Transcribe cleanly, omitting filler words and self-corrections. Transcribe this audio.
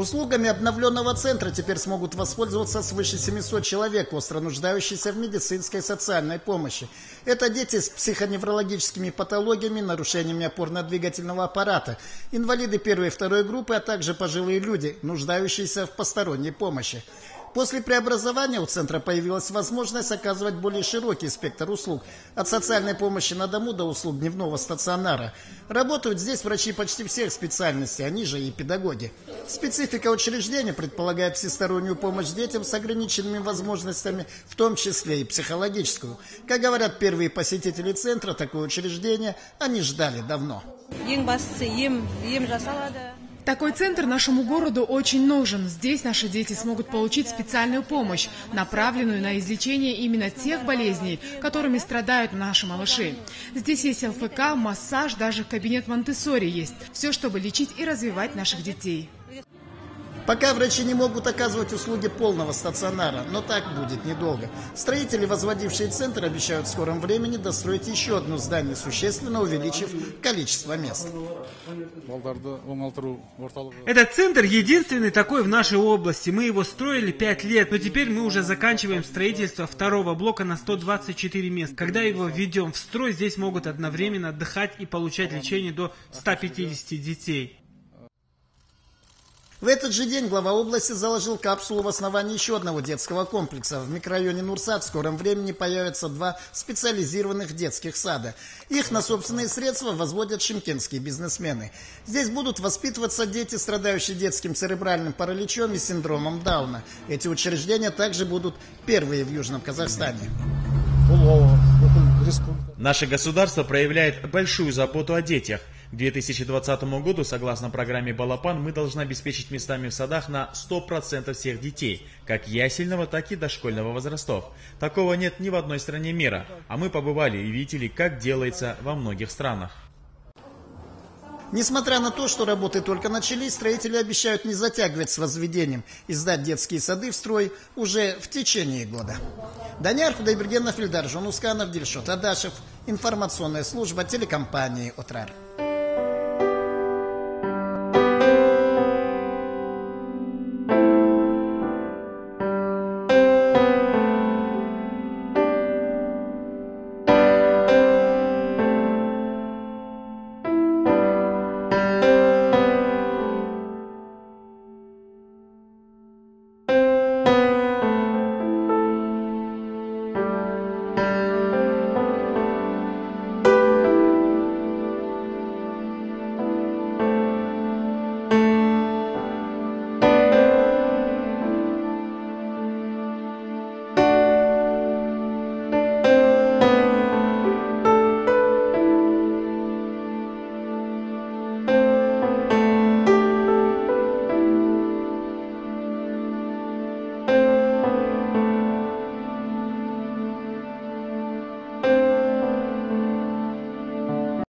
Услугами обновленного центра теперь смогут воспользоваться свыше 700 человек, остро нуждающиеся в медицинской и социальной помощи. Это дети с психоневрологическими патологиями, нарушениями опорно-двигательного аппарата, инвалиды первой и второй группы, а также пожилые люди, нуждающиеся в посторонней помощи. После преобразования у центра появилась возможность оказывать более широкий спектр услуг, от социальной помощи на дому до услуг дневного стационара. Работают здесь врачи почти всех специальностей, они же и педагоги. Специфика учреждения предполагает всестороннюю помощь детям с ограниченными возможностями, в том числе и психологическую. Как говорят первые посетители центра, такое учреждение они ждали давно. Такой центр нашему городу очень нужен. Здесь наши дети смогут получить специальную помощь, направленную на излечение именно тех болезней, которыми страдают наши малыши. Здесь есть ЛФК, массаж, даже кабинет Монтессори есть. Все, чтобы лечить и развивать наших детей. Пока врачи не могут оказывать услуги полного стационара, но так будет недолго. Строители, возводившие центр, обещают в скором времени достроить еще одно здание, существенно увеличив количество мест. Этот центр единственный такой в нашей области. Мы его строили 5 лет, но теперь мы уже заканчиваем строительство второго блока на 124 мест. Когда его введем в строй, здесь могут одновременно отдыхать и получать лечение до 150 детей. В этот же день глава области заложил капсулу в основании еще одного детского комплекса. В микрорайоне Нурсат в скором времени появятся 2 специализированных детских сада. Их на собственные средства возводят шымкентские бизнесмены. Здесь будут воспитываться дети, страдающие детским церебральным параличом и синдромом Дауна. Эти учреждения также будут первые в Южном Казахстане. Наше государство проявляет большую заботу о детях. К 2020 году, согласно программе «Балапан», мы должны обеспечить местами в садах на 100% всех детей, как ясельного, так и дошкольного возрастов. Такого нет ни в одной стране мира, а мы побывали и видели, как делается во многих странах. Несмотря на то, что работы только начались, строители обещают не затягивать с возведением и сдать детские сады в строй уже в течение года. Данияр Худайбергенов, Ильдар Жонусканов, Дильшот Адашев. Информационная служба телекомпании «Отрар».